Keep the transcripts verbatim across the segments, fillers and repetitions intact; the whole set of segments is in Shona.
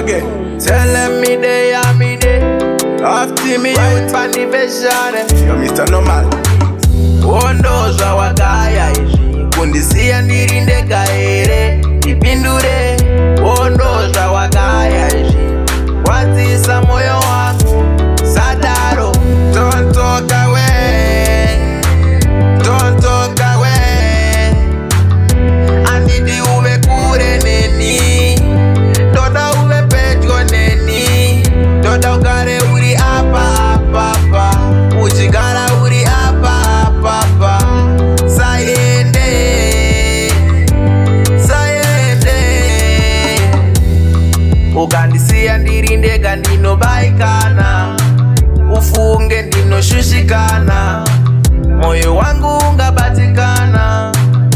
again. Telling me they are me they after me youth paniveshane. Yo Mister Normal. Ondozva wakaya izvi kundisiya ndiri ndega here ndipindure. Ondozva wakaya izvi wadzisa moyo wangu sadaro. Don't talk away, don't talk away. Andidi uve kure neni, ndoda uve pedyo neni, ndoda ugare uri apa apa apa, uchigara uri apa apa apa. Sayende, sayende, ukandisiya ndiri ndega ndinobaikana, ufunge ndinoshushikana, moyo wangu ungabatikana.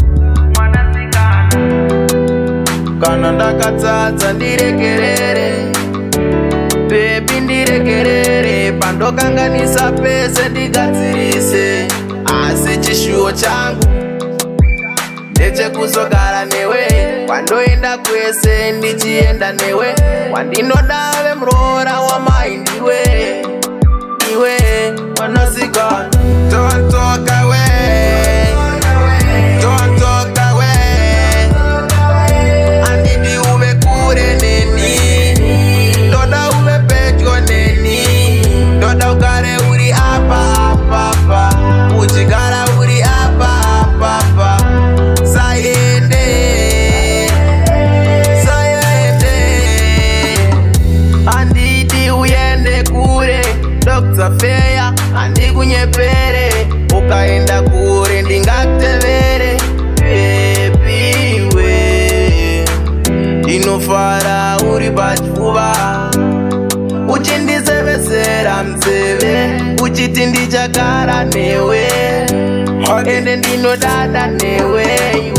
Kana ndakatadza ndiregerere, baby ndiregerere, pandokanganisa pese ndigadzirise. Asi chishuwo changu ndechekuzogara newe, wandoenda kwese ndichienda newe, wandinodave muroora wamai ndiwe, iwe wanasikana. Don't talk away, don't talk away. Andidi uve kure neni, ndoda uve pedyo neni, ndoda ugare uri apa apa apa, uchigara uri apa apa apa. Sayende, sayende, andidi uyende kure. Doctor Feya andikunyepere, ukaenda kure ndingakutevere. Baby we ndinofara uri pachifuva, uchindisevesera mseve, uchiti ndichagara newe, ende ndinodada newe.